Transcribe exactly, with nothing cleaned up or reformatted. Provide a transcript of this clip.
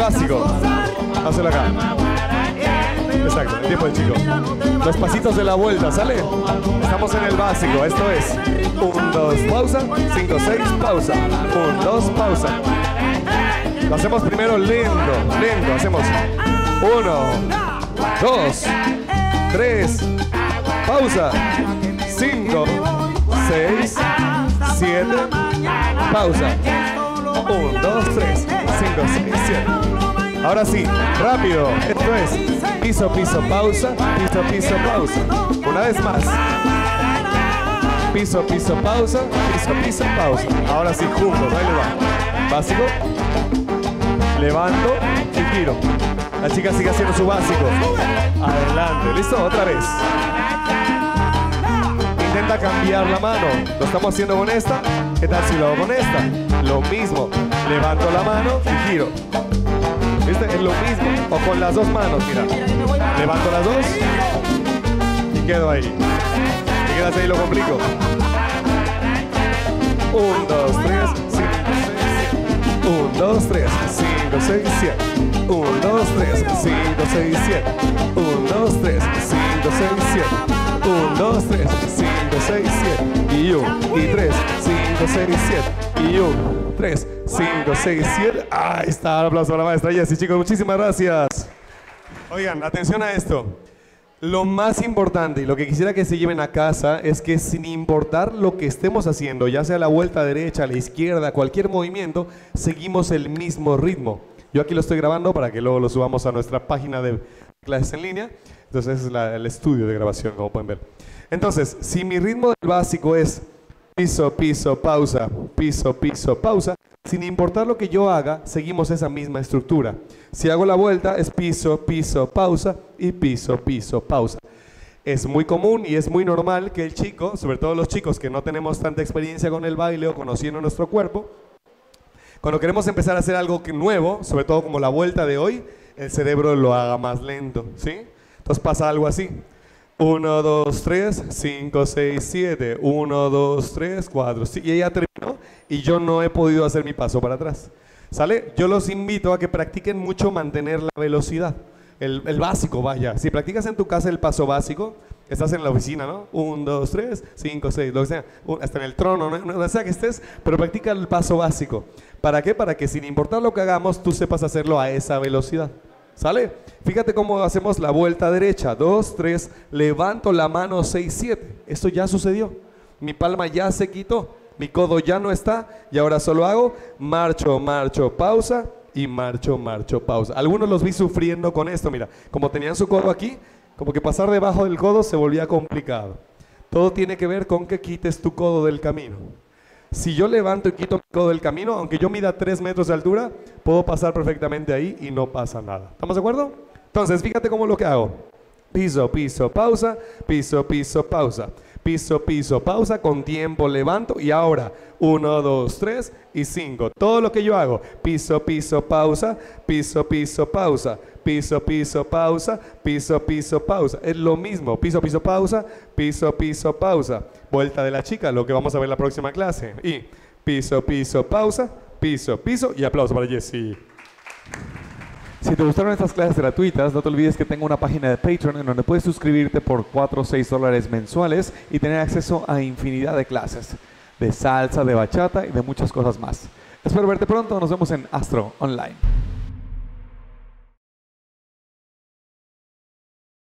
básico. Hazlo acá. Exacto, el tiempo del chico. Los pasitos de la vuelta, ¿sale? Estamos en el básico, esto es uno, dos, pausa, cinco, seis, pausa, uno, dos, pausa. Lo hacemos primero lento, lento, hacemos uno, dos, tres, pausa, cinco, seis, siete, pausa, uno, dos, tres, cinco, seis, siete. Ahora sí, rápido, esto es piso, piso, pausa, piso, piso, pausa. Una vez más. Piso, piso, pausa, piso, piso, pausa. Ahora sí, juntos, ahí le va. Básico. Levanto y giro. La chica sigue haciendo su básico. Adelante, ¿listo? Otra vez. Intenta cambiar la mano. Lo estamos haciendo con esta. ¿Qué tal si lo hago con esta? Lo mismo. Levanto la mano y giro. ¿Viste? Es lo mismo. O con las dos manos, mira. Levanto las dos y quedo ahí. Y quedas ahí, lo complico. uno, dos, tres, cinco, seis, siete. uno, dos, tres, cinco, seis, siete. uno, dos, tres, cinco, seis, siete. uno, dos, tres, cinco, seis, siete. uno, dos, tres, cinco, seis, siete. Y uno, y tres, cinco, seis, siete. Y uno, tres, cinco, seis, siete. Ahí está, un aplauso a la maestra Jessie, chicos, muchísimas gracias. Oigan, atención a esto. Lo más importante y lo que quisiera que se lleven a casa es que sin importar lo que estemos haciendo, ya sea la vuelta derecha, a la izquierda, cualquier movimiento, seguimos el mismo ritmo. Yo aquí lo estoy grabando para que luego lo subamos a nuestra página de clases en línea. Entonces es la, el estudio de grabación, como pueden ver. Entonces, si mi ritmo del básico es piso, piso, pausa, piso, piso, pausa, sin importar lo que yo haga, seguimos esa misma estructura. Si hago la vuelta, es piso, piso, pausa y piso, piso, pausa. Es muy común y es muy normal que el chico, sobre todo los chicos que no tenemos tanta experiencia con el baile o conociendo nuestro cuerpo, cuando queremos empezar a hacer algo nuevo, sobre todo como la vuelta de hoy, el cerebro lo haga más lento, ¿sí? Entonces pasa algo así. uno, dos, tres, cinco, seis, siete. uno, dos, tres, cuatro. Y ella terminó y yo no he podido hacer mi paso para atrás. ¿Sale? Yo los invito a que practiquen mucho mantener la velocidad. El, el básico, vaya. Si practicas en tu casa el paso básico, estás en la oficina, ¿no? uno, dos, tres, cinco, seis, lo que sea. Hasta en el trono, ¿no? No sea que estés, pero practica el paso básico. ¿Para qué? Para que sin importar lo que hagamos, tú sepas hacerlo a esa velocidad. ¿Sale? Fíjate cómo hacemos la vuelta derecha. dos, tres, levanto la mano, seis, siete. Esto ya sucedió. Mi palma ya se quitó. Mi codo ya no está. Y ahora solo hago marcho, marcho, pausa y marcho, marcho, pausa. Algunos los vi sufriendo con esto. Mira, como tenían su codo aquí, como que pasar debajo del codo se volvía complicado. Todo tiene que ver con que quites tu codo del camino. Si yo levanto y quito mi codo del camino, aunque yo mida tres metros de altura, puedo pasar perfectamente ahí y no pasa nada. ¿Estamos de acuerdo? Entonces, fíjate cómo lo que hago. Piso, piso, pausa, piso, piso, pausa. Piso, piso, pausa, con tiempo levanto y ahora uno, dos, tres y cinco. Todo lo que yo hago, piso, piso, pausa, piso, piso, pausa, piso, piso, pausa, piso, piso, pausa. Es lo mismo, piso, piso, pausa, piso, piso, pausa. Vuelta de la chica, lo que vamos a ver en la próxima clase. Y piso, piso, pausa, piso, piso y aplauso para Jessie. Si te gustaron estas clases gratuitas, no te olvides que tengo una página de Patreon en donde puedes suscribirte por cuatro o seis dólares mensuales y tener acceso a infinidad de clases de salsa, de bachata y de muchas cosas más. Espero verte pronto, nos vemos en Astro Online.